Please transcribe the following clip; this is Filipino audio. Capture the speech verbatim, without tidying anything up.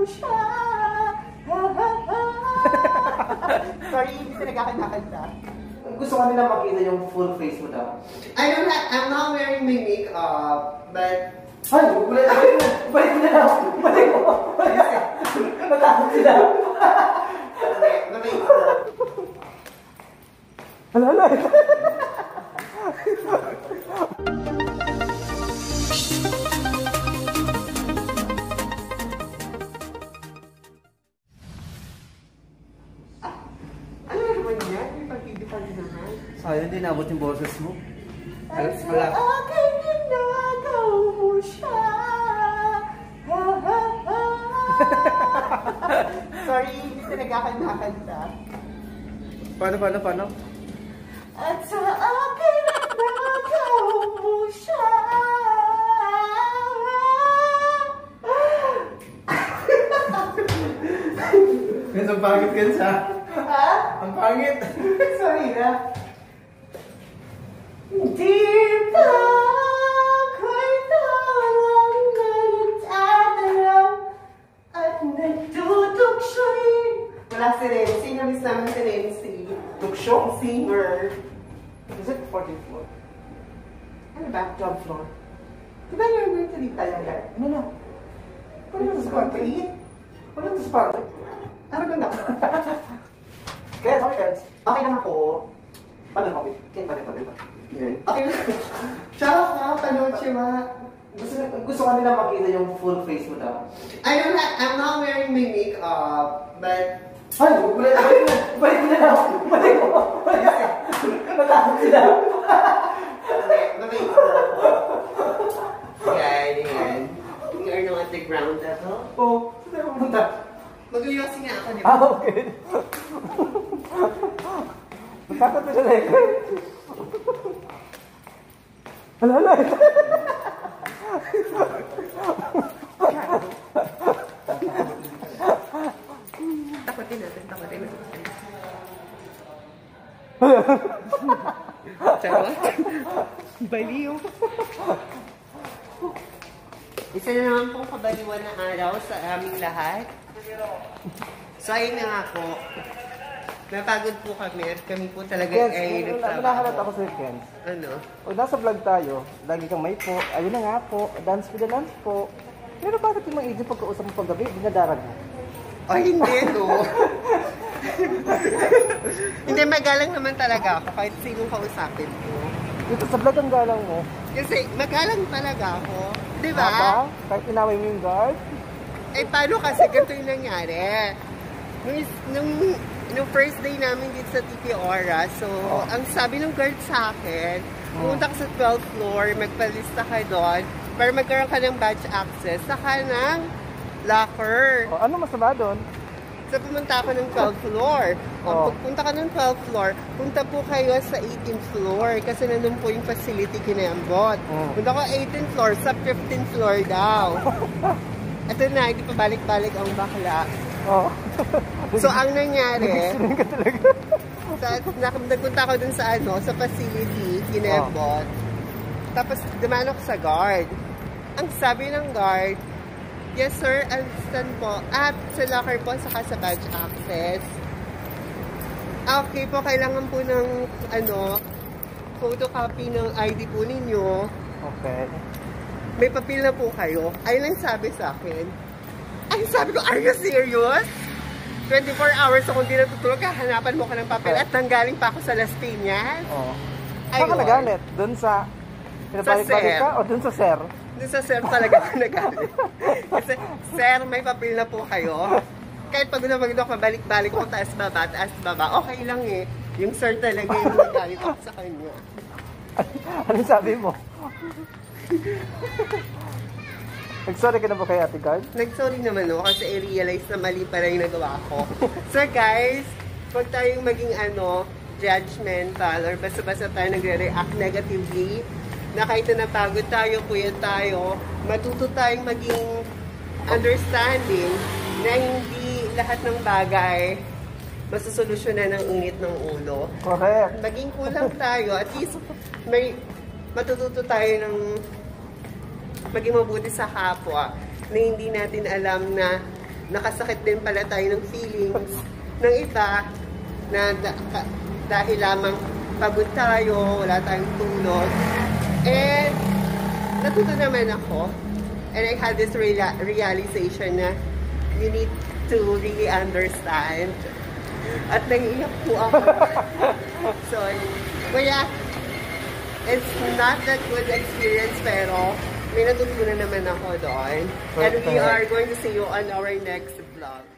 siya. Sorry, hindi talaga ako nakanta. Gusto ko nila makita yung full face mo daw. I don't have, I'm not wearing my makeup, but... Ay, balik mo na! Balik mo na! Balik mo! Balik mo! Natakot sila! Mamay ko. Hala, hala! Ano naman yan? May pagkikipag naman. Sayang, hindi naabot yung boses mo. At sa akin ginagaw mo siya. Sorry, hindi talaga ako nakanta. Paano, paano, paano? At sa akin ginagaw mo siya. Guys, ang pangit ka siya. Ha? Ang pangit. Sorry na. Di ba ako'y tawang nagtatalang at nagtutukso rin? Wala si Ren. Sino miss namin si Ren? Si Tuksyo? Singer. Is it fourteenth floor? Ano ba? Job floor. Di ba you're going to leave talaga? Ano na? Ano ba sa country? Wala ito sa pangit. Ano ba na? Kaya, okay guys. Okay lang ako. Paano ako? Kaya, paano, paano, paano? Okay lang. Charot na, panood siya ma. Gusto, gusto ko nila makita yung full face mo daw. I don't have, I'm not wearing my makeup, but... Ay, balik mo na! Balik mo na! Balik mo! Balik mo! Natakot sila! Mamay ko. Yan, yan. We are now at the ground level. Oo, saan tayo pumunta? Mag-uyosi nga ako, di ba? Ah, okay. Natakot mo siya like. Hala, hala! Takotin natin, takotin natin. Charot? Baliw. Isa na naman pong kabaliwan na araw sa aming lahat. So, ayun na nga po. Napagod po kami at kami po talaga Kens, ay nahalat ako nagtrabaho. sa'yo, Kens. Ano? Pag nasa vlog tayo, lagi kang may po. Ayun na nga po, dance with the dance po. Pero bakit yung mga agent pagkausap mo paggabi, dinadarag mo? Ay, hindi, no. Hindi, magalang naman talaga ako kahit sinong kausapin ko. Dito sa vlog ang galang mo. Kasi magalang talaga ako. Di ba? Aba, kahit inaway mo yung guard. Eh, paano kasi ganito yung nangyari? Nung, nung, nung first day namin dito sa T P Ora, so, oh. ang sabi ng guard sa akin, pumunta ka sa twelfth floor, magpalista ka doon, para magkaroon ka ng badge access, saka ng locker. O, ano masama doon? So, pumunta ako ng twelfth floor. Oh. Ang pagpunta ka ng twelfth floor, punta po kayo sa eighteenth floor kasi nandun po yung facility kinembot. Oh. Punta ko eighteenth floor, sa fifteenth floor daw. Ito na, hindi pa balik-balik ang bakla. Oh. So, ang nangyari, ka talaga. sa, nagpunta ako dun sa ano, sa facility, kinembot. Oh. Tapos, dumano ko sa guard. Ang sabi ng guard, yes sir, saan po? Ah, sa locker po, saka sa badge access. Okay po, kailangan po ng, ano, photocopy ng I D po ninyo. Okay. May papel na po kayo. Ayun ang sabi sa akin. Ay, sabi ko, are you serious? twenty-four hours akong di natutulog, hahanapan mo ka ng papel at nanggaling pa ako sa Las Piñas. Oo. Saan ka nagalit? Doon sa pinabalik-balik ka o doon sa sir? Doon sa sir talaga ako nagalit. Kasi, sir, may papel na po kayo. Kahit pag unang ako, balik-balik ko, taas baba, taas baba, okay lang eh. Yung sir talaga yung nagalit ako sa kanya. Anong sabi mo? Nag-sorry ka na ba kay Ate Guard? Nag-sorry naman ako kasi i-realize na mali pala yung nagawa ko. So guys, huwag tayong maging ano, judgmental or basta-basta tayo nagre-react negatively na kahit na napagod tayo, puyat tayo, matuto tayong maging understanding na hindi lahat ng bagay masusolusyonan ng init ng ulo. Correct. Maging kulang tayo, at least may matututo tayo ng maging mabuti sa kapwa na hindi natin alam na nakasakit din pala tayo ng feelings ng iba na da ka dahil lamang pagod tayo, wala tayong tulog. And natuto naman ako. And I had this reala realization na you need to really understand. At nangiyak po ako. So, kaya, it's not that good experience, pero may natutunan naman ako doon. And we are going to see you on our next vlog.